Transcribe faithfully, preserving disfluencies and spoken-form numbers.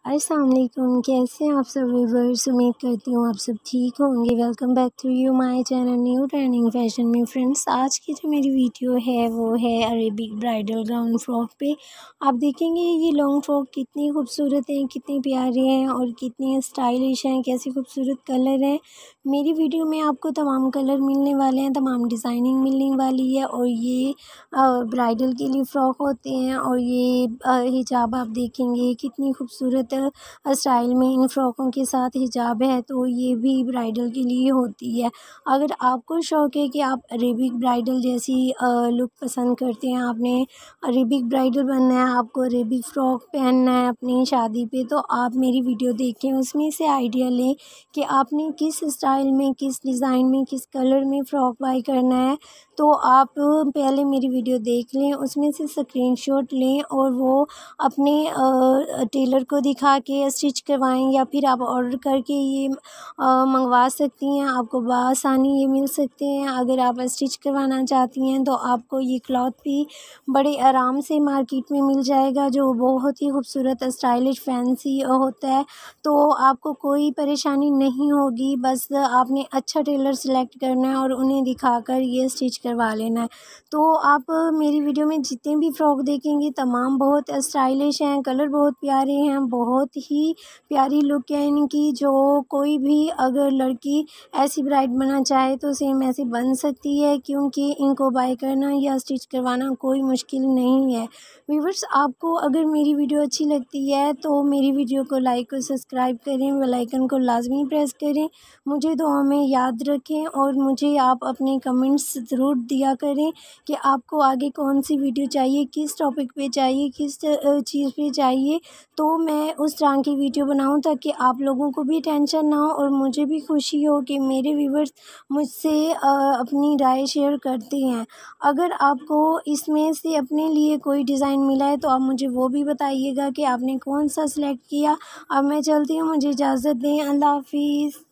अस्सलाम वालेकुम, कैसे हैं आप सब व्यूअर्स। उम्मीद करती हूँ आप सब ठीक होंगे। Welcome back to you my channel new trending fashion में। फ्रेंड्स, आज की जो मेरी वीडियो है वो है अरेबिक ब्राइडल गाउन फ्रॉक पे। आप देखेंगे ये लॉन्ग फ्रॉक कितनी खूबसूरत है, कितनी प्यारी हैं और कितनी स्टाइलिश हैं, कैसे खूबसूरत कलर हैं। मेरी वीडियो में आपको तमाम कलर मिलने वाले हैं, तमाम डिज़ाइनिंग मिलने वाली है। और ये ब्राइडल के लिए फ़्रॉक होते हैं और ये हिजाब आप देखेंगे कितनी खूबसूरत स्टाइल में इन फ्रॉकों के साथ हिजाब है, तो ये भी ब्राइडल के लिए होती है। अगर आपको शौक़ है कि आप अरेबिक ब्राइडल जैसी लुक पसंद करते हैं, आपने अरेबिक ब्राइडल बनना है, आपको अरेबिक फ़्रॉक पहनना है अपनी शादी पे, तो आप मेरी वीडियो देखें, उसमें से आइडिया लें कि आपने किस स्टाइल में, किस डिज़ाइन में, किस कलर में फ़्रॉक बाय करना है। तो आप पहले मेरी वीडियो देख लें, उसमें से स्क्रीनशॉट लें और वो अपने टेलर को दिखा के स्टिच करवाएं, या फिर आप ऑर्डर करके ये मंगवा सकती हैं। आपको बआसानी ये मिल सकते हैं। अगर आप स्टिच करवाना चाहती हैं तो आपको ये क्लॉथ भी बड़े आराम से मार्केट में मिल जाएगा, जो बहुत ही खूबसूरत स्टाइलिश फैंसी होता है। तो आपको कोई परेशानी नहीं होगी, बस आपने अच्छा टेलर सेलेक्ट करना है और उन्हें दिखाकर ये स्टिच करवा लेना है। तो आप मेरी वीडियो में जितने भी फ़्रॉक देखेंगे तमाम बहुत स्टाइलिश हैं, कलर बहुत प्यारे हैं, बहुत ही प्यारी लुक है इनकी। जो कोई भी अगर लड़की ऐसी ब्राइड बनना चाहे तो सेम ऐसी बन सकती है, क्योंकि इनको बाय करना या स्टिच करवाना कोई मुश्किल नहीं है। व्यूअर्स, आपको अगर मेरी वीडियो अच्छी लगती है तो मेरी वीडियो को लाइक और सब्सक्राइब करें, बेल आइकन को लाजमी प्रेस करें, मुझे दुआ में याद रखें और मुझे आप अपने कमेंट्स ज़रूर दिया करें कि आपको आगे कौन सी वीडियो चाहिए, किस टॉपिक पे चाहिए, किस चीज़ पे चाहिए, तो मैं उस तरह की वीडियो बनाऊं ताकि आप लोगों को भी टेंशन ना हो और मुझे भी खुशी हो कि मेरे व्यूअर्स मुझसे अपनी राय शेयर करते हैं। अगर आपको इसमें से अपने लिए कोई डिज़ाइन मिला है तो आप मुझे वो भी बताइएगा कि आपने कौन सा सिलेक्ट किया। अब मैं चलती हूँ, मुझे इजाज़त दें। अल्लाह हाफिज़।